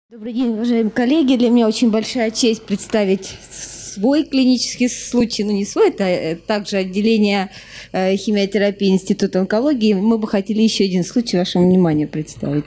Добрый день, уважаемые коллеги. Для меня очень большая честь представить свой клинический случай, но не свой, это также отделение химиотерапии Института онкологии. Мы бы хотели еще один случай вашему вниманию представить.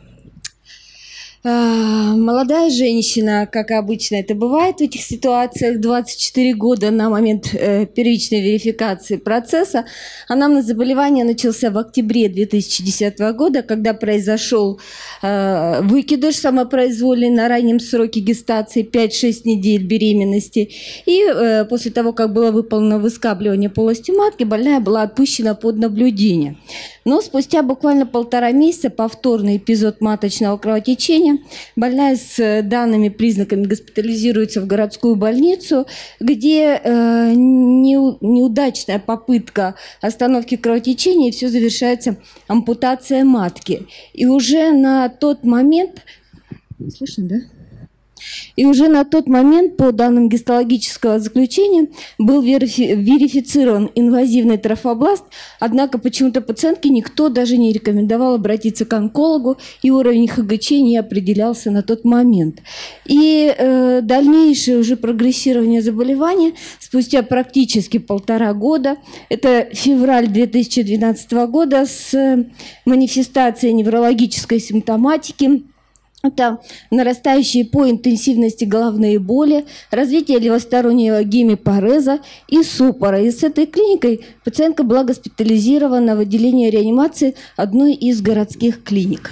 Молодая женщина, как обычно это бывает в этих ситуациях, 24 года на момент первичной верификации процесса. Анамнез заболевания начался в октябре 2010 года, когда произошел выкидыш самопроизвольный на раннем сроке гестации 5-6 недель беременности. И после того, как было выполнено выскабливание полости матки, больная была отпущена под наблюдение. Но спустя буквально 1,5 месяца повторный эпизод маточного кровотечения. Больная с данными признаками госпитализируется в городскую больницу, где неудачная попытка остановки кровотечения, и все завершается ампутацией матки. И уже на тот момент... Слышно, да? И уже на тот момент, по данным гистологического заключения, был верифицирован инвазивный трофобласт, однако почему-то пациентке никто даже не рекомендовал обратиться к онкологу, и уровень ХГЧ не определялся на тот момент. И дальнейшее уже прогрессирование заболевания спустя практически 1,5 года, это февраль 2012 года, с манифестацией неврологической симптоматики. Это нарастающие по интенсивности головные боли, развитие левостороннего гемипареза и супора. И с этой клиникой пациентка была госпитализирована в отделение реанимации одной из городских клиник.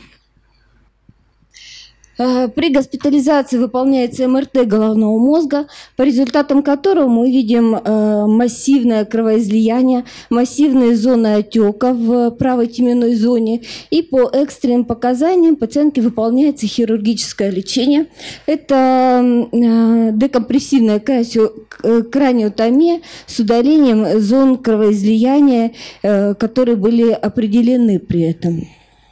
При госпитализации выполняется МРТ головного мозга, по результатам которого мы видим массивное кровоизлияние, массивные зоны отека в правой теменной зоне. И по экстренным показаниям пациентке выполняется хирургическое лечение. Это декомпрессивная краниотомия с удалением зон кровоизлияния, которые были определены при этом.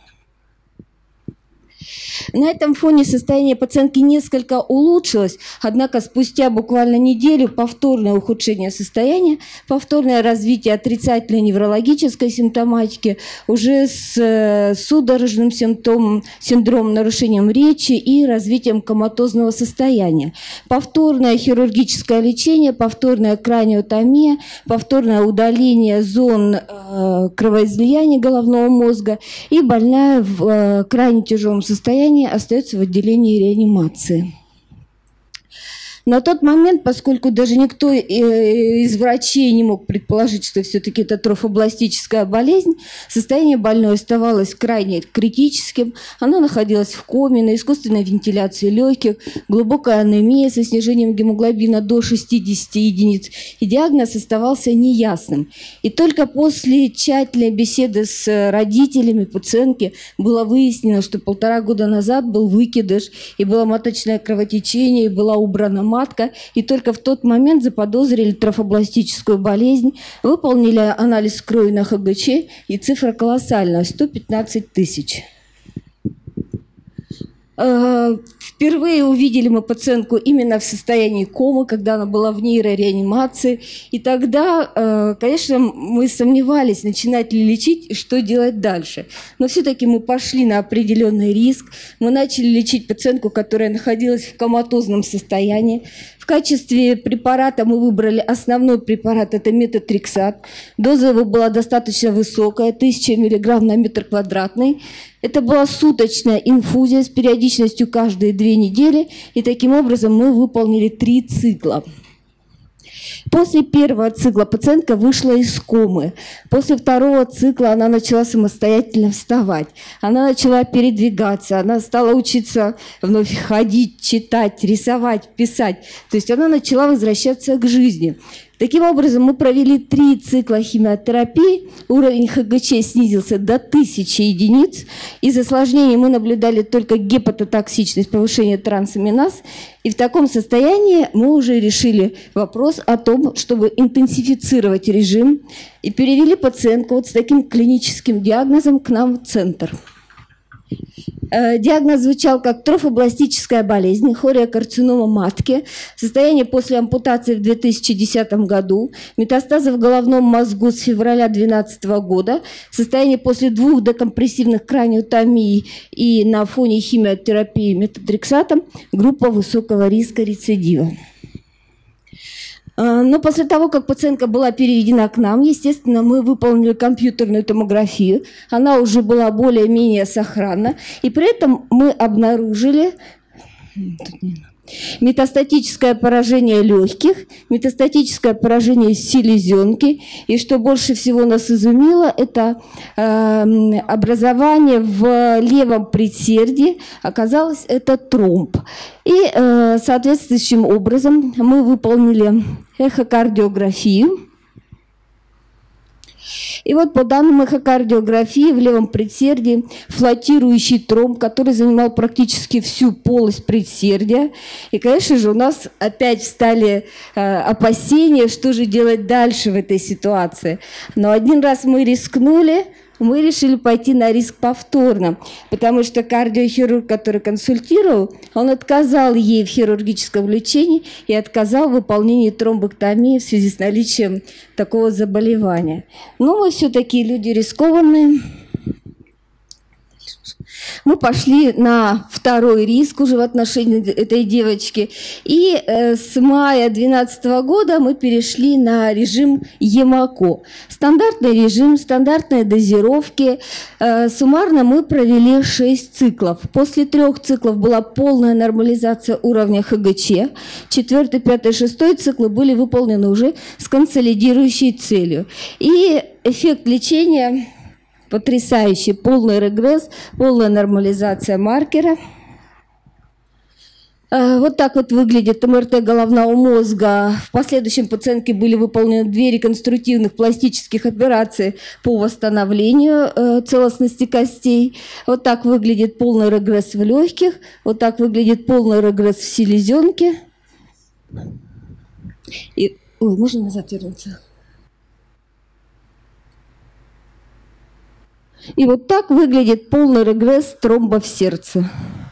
На этом фоне состояние пациентки несколько улучшилось, однако спустя буквально неделю повторное ухудшение состояния, повторное развитие отрицательной неврологической симптоматики, уже с судорожным синдромом, нарушением речи и развитием коматозного состояния. Повторное хирургическое лечение, повторная краниотомия, повторное удаление зон кровоизлияния головного мозга, и больная в крайне тяжелом состоянии остается в отделении реанимации. На тот момент, поскольку даже никто из врачей не мог предположить, что все-таки это трофобластическая болезнь, состояние больной оставалось крайне критическим. Она находилась в коме, на искусственной вентиляции легких, глубокая анемия со снижением гемоглобина до 60 единиц, и диагноз оставался неясным. И только после тщательной беседы с родителями пациентки было выяснено, что 1,5 года назад был выкидыш, и было маточное кровотечение, и была убрана матка, и только в тот момент заподозрили трофобластическую болезнь, выполнили анализ крови на ХГЧ, и цифра колоссальная – 115 тысяч. Впервые увидели мы пациентку именно в состоянии комы, когда она была в нейрореанимации. И тогда, конечно, мы сомневались, начинать ли лечить и что делать дальше. Но все-таки мы пошли на определенный риск. Мы начали лечить пациентку, которая находилась в коматозном состоянии. В качестве препарата мы выбрали основной препарат, это метотрексат. Доза его была достаточно высокая, 1000 мг на метр квадратный. Это была суточная инфузия с периодичностью каждые 2 недели, и таким образом мы выполнили 3 цикла. После первого цикла пациентка вышла из комы. После второго цикла она начала самостоятельно вставать. Она начала передвигаться, она стала учиться вновь ходить, читать, рисовать, писать. То есть она начала возвращаться к жизни. Таким образом, мы провели 3 цикла химиотерапии, уровень ХГЧ снизился до 1000 единиц. Из осложнений мы наблюдали только гепатотоксичность, повышение трансаминаз. И в таком состоянии мы уже решили вопрос о том, чтобы интенсифицировать режим, и перевели пациентку вот с таким клиническим диагнозом к нам в центр. Диагноз звучал как трофобластическая болезнь, хориокарцинома матки, состояние после ампутации в 2010 году, метастазы в головном мозгу с февраля 2012 года, состояние после 2 декомпрессивных краниотомий и на фоне химиотерапии метотрексатом, группа высокого риска рецидива. Но после того, как пациентка была переведена к нам, естественно, мы выполнили компьютерную томографию. Она уже была более-менее сохранна. И при этом мы обнаружили метастатическое поражение легких, метастатическое поражение селезенки. И что больше всего нас изумило, это образование в левом предсердии. Оказалось, это тромб. И соответствующим образом мы выполнили эхокардиографию. И вот по данным эхокардиографии в левом предсердии флотирующий тромб, который занимал практически всю полость предсердия. И, конечно же, у нас опять встали опасения, что же делать дальше в этой ситуации. Но один раз мы рискнули, мы решили пойти на риск повторно, потому что кардиохирург, который консультировал, он отказал ей в хирургическом лечении и отказал в выполнении тромбэктомии в связи с наличием такого заболевания. Но мы все-таки люди рискованные. Мы пошли на второй риск уже в отношении этой девочки. И с мая 2012 года мы перешли на режим ЕМАКО. Стандартный режим, стандартные дозировки. Суммарно мы провели 6 циклов. После 3 циклов была полная нормализация уровня ХГЧ. 4, 5, 6 циклы были выполнены уже с консолидирующей целью. И эффект лечения потрясающий, полный регресс, полная нормализация маркера. Вот так вот выглядит МРТ головного мозга. В последующем пациентке были выполнены 2 реконструктивных пластических операции по восстановлению целостности костей. Вот так выглядит полный регресс в легких. Вот так выглядит полный регресс в селезенке. И, ой, можно назад вернуться? И вот так выглядит полный регресс тромба в сердце.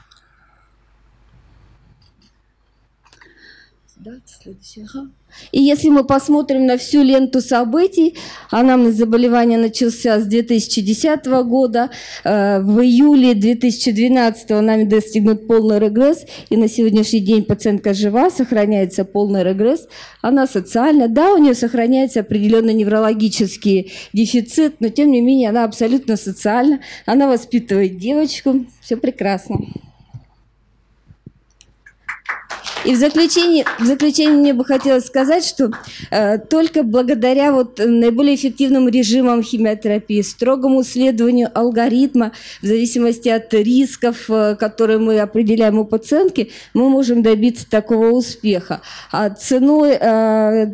И если мы посмотрим на всю ленту событий, анамнез заболевания начался с 2010 года, в июле 2012 нами достигнут полный регресс, и на сегодняшний день пациентка жива, сохраняется полный регресс, она социальна, да, у нее сохраняется определенный неврологический дефицит, но тем не менее она абсолютно социальна, она воспитывает девочку, все прекрасно. И в заключение мне бы хотелось сказать, что только благодаря наиболее эффективным режимам химиотерапии, строгому следованию алгоритма, в зависимости от рисков, которые мы определяем у пациентки, мы можем добиться такого успеха. А цена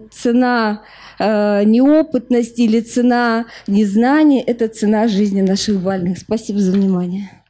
неопытности или цена незнания – это цена жизни наших больных. Спасибо за внимание.